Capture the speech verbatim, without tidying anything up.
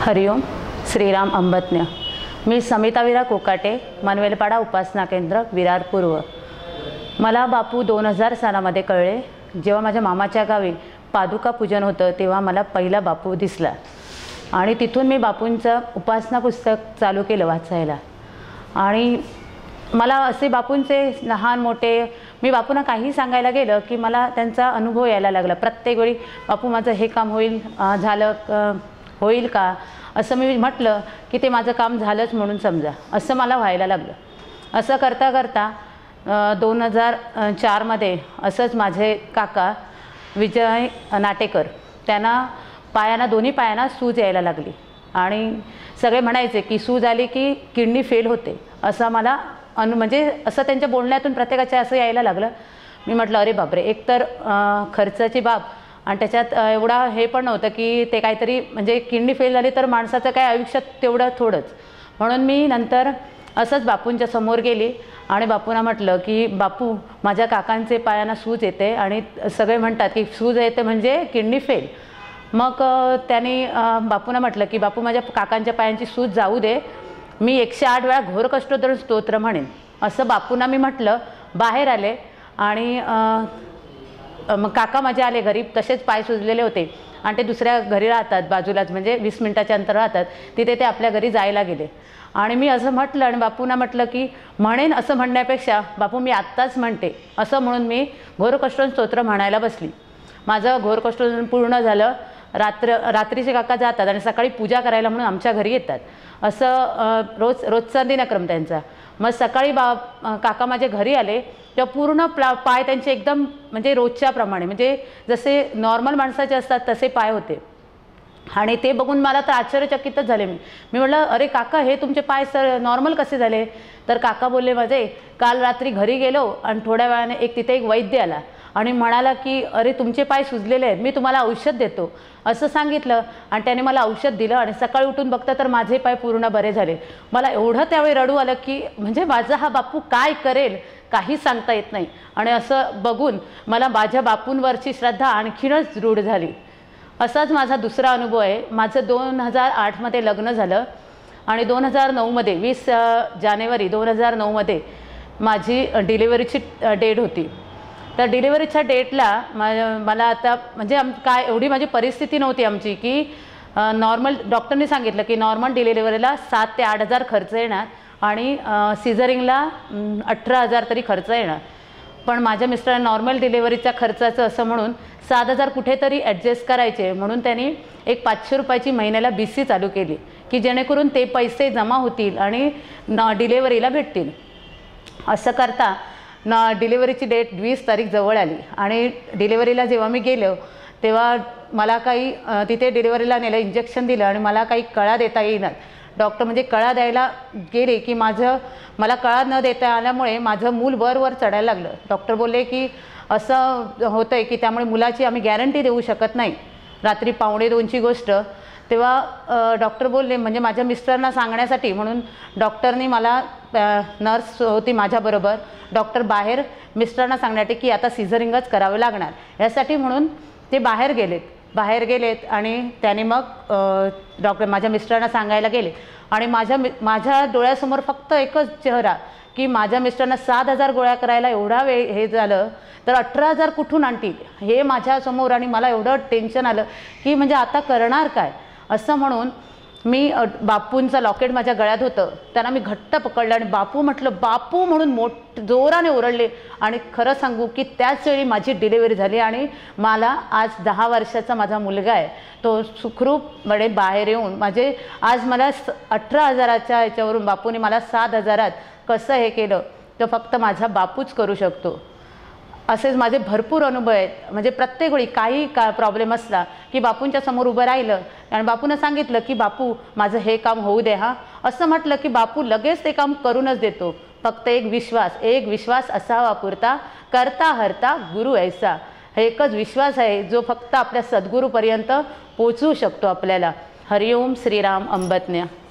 हरिओम श्रीराम अंबज्ञ। मी समिता विरा कोकाटे, मनवेलपाडा उपासना केंद्र, विरार पूर्व। मला बापू दोन हजार सालामध्ये कळले। जेव्हा माझ्या मामाच्या गावी पादुका पूजन होतं तेव्हा मला पहिला बापू दिसला आणि तिथून मी बापूंचं उपासना पुस्तक चालू केलं वाचायला। आणि मला असे बापूंचे लहान मोठे मी बापूंना काही सांगायला गेलं की मला त्यांचा अनुभव यायला लागला। प्रत्येक वेळी बापू माझं हे काम होईल झालं होईल का असं मी म्हटलं की ते माझं काम झालंच म्हणून समजा, असं मला व्हायला लागलं। असं करता करता दोन हजार चारमध्ये असंच माझे काका विजय नाटेकर त्यांना पायांना दोन्ही पायांना सूज यायला लागली आणि सगळे म्हणायचे की सूज आली की किडनी फेल होते, असं मला अनु म्हणजे असं त्यांच्या बोलण्यातून प्रत्येकाच्या असं यायला लागलं। मी म्हटलं अरे बापरे, एकतर खर्चाची बाब आणि त्याच्यात एवढा हे पण नव्हतं की ते काहीतरी म्हणजे किडनी फेल झाली तर माणसाचं काय आयुष्यात तेवढं थोडंच। म्हणून मी नंतर असंच बापूंच्या समोर गेली आणि बापूंना म्हटलं की बापू माझ्या काकांचे पायांना सूज येते आणि सगळे म्हणतात की सूज येते म्हणजे किडनी फेल। मग त्यांनी बापूंना म्हटलं की बापू माझ्या काकांच्या पायांची सूज जाऊ दे, मी एकशे आठ वेळा घोर कष्टोत्तर स्तोत्र म्हणेन, असं बापूंना मी म्हटलं। बाहेर आले आणि मग काका माझे आले घरी, तसेच पाय सुजलेले होते आणि ते दुसऱ्या घरी राहतात बाजूलाच, म्हणजे वीस मिनिटाच्या अंतर राहतात, तिथे ते आपल्या घरी जायला गेले। आणि मी असं म्हटलं आणि बापूंना म्हटलं की म्हणेन असं म्हणण्यापेक्षा बापू मी आत्ताच म्हणते, असं म्हणून मी घोर कष्टोत्तर स्तोत्र म्हणायला बसली। माझं घोर कष्टोत्तर पूर्ण झालं। रात्र रात्रीचे काका जातात आणि सकाळी पूजा करायला म्हणून आमच्या घरी येतात, असं रोज रोजचा दिनक्रम त्यांचा। मग सकाळी बा काका माझे घरी आले तेव्हा पूर्ण प्ला पाय त्यांचे एकदम म्हणजे रोजच्याप्रमाणे म्हणजे जसे नॉर्मल माणसाचे असतात तसे पाय होते आणि ते बघून मला तर आश्चर्यचकितच झाले। मी मी म्हटलं अरे काका हे तुमचे पाय सर नॉर्मल कसे झाले? तर काका बोलले माझे काल रात्री घरी गेलो आणि थोड्या वेळाने एक तिथे एक वैद्य आला आणि म्हणाला की अरे तुमचे पाय सुजलेले आहेत, मी तुम्हाला औषध देतो असं सांगितलं आणि त्याने मला औषध दिलं आणि सकाळी उठून बघता तर माझे पाय पूर्ण बरे झाले। मला एवढं त्यावेळी रडू आलं की म्हणजे माझा हा बापू काय करेल काही सांगता येत नाही। आणि असं बघून मला माझ्या बापूंवरची श्रद्धा आणखीनच दृढ झाली। असाच माझा दुसरा अनुभव आहे। माझं दोन हजार आठमध्ये लग्न झालं आणि दोन हजार नऊमध्ये वीस जानेवारी दोन हजार नऊमध्ये माझी डिलिव्हरीची डेट होती। तर डिलिव्हरीच्या डेटला मला आता म्हणजे आम काय एवढी माझी परिस्थिती नव्हती आमची की नॉर्मल डॉक्टरने सांगितलं की नॉर्मल डिलिव्हरीला सात ते आठ हजार खर्च येणार आणि सिझरिंगला अठरा हजार तरी खर्च येणार। पण माझ्या मिस्टरांना नॉर्मल डिलिव्हरीच्या खर्चाचं असं म्हणून सात हजार कुठेतरी ॲडजस्ट करायचे म्हणून त्यांनी एक पाचशे रुपयाची महिन्याला बी सी चालू केली की जेणेकरून ते पैसे जमा होतील आणि न डिलेवरीला भेटतील। असं करता न डिलिव्हरीची डेट वीस तारीख जवळ आली आणि डिलिव्हरीला जेव्हा मी गेलो तेव्हा मला काही तिथे डिलिव्हरीला नेलं, इंजेक्शन दिलं आणि मला काही कळा देता येईना। डॉक्टर म्हणजे कळा द्यायला गेले की माझं मला कळा न देता आल्यामुळे माझं मूल वर वर चढायला लागलं। डॉक्टर बोलले की असं होतं आहे की त्यामुळे मुलाची आम्ही गॅरंटी देऊ शकत नाही। रात्री पावणे दोनची गोष्ट तेव्हा डॉक्टर बोलले म्हणजे माझ्या मिस्टरांना सांगण्यासाठी म्हणून डॉक्टरनी मला नर्स होती माझ्याबरोबर, डॉक्टर बाहेर मिस्टरांना सांगण्यासाठी की आता सिझरिंगच करावं लागणार यासाठी म्हणून ते बाहेर गेलेत बाहेर गेलेत आणि त्याने मग डॉक्टर माझ्या मिस्टरांना सांगायला गेले आणि माझ्या माझ्या डोळ्यासमोर फक्त एकच चेहरा की माझ्या मिस्टरांना सात हजार गोळ्या करायला एवढा वेळ हे झालं तर अठरा हजार कुठून आणतील हे माझ्यासमोर आणि मला एवढं टेन्शन आलं की म्हणजे आता करणार काय असं म्हणून मी बापूंचं लॉकेट माझ्या गळ्यात होतं त्यांना मी घट्ट पकडलं आणि बापू म्हटलं बापू म्हणून मोठ जोराने ओरडले आणि खरं सांगू की त्याच वेळी माझी डिलिव्हरी झाली आणि मला आज दहा वर्षाचा माझा मुलगा आहे, तो सुखरूपपणे बाहेर येऊन माझे आज मला अठरा हजाराच्या याच्यावरून बापूने मला सात हजारात कसं हे केलं तर फक्त माझा बापूच करू शकतो। असेच माझे भरपूर अनुभव आहेत। म्हणजे प्रत्येक वेळी काही का प्रॉब्लेम असला की बापूंच्या समोर उभं राहिलं आणि बापूंना सांगितलं की बापू माझं हे काम होऊ दे हा, असं म्हटलं की बापू लगेच ते काम करूनच देतो। फक्त एक विश्वास एक विश्वास असावा पुरता, करता हरता गुरु ऐसा। हे एकच विश्वास आहे जो फक्त आपल्या सद्गुरूपर्यंत पोचवू शकतो आपल्याला। हरिओम श्रीराम अंबज्ञ।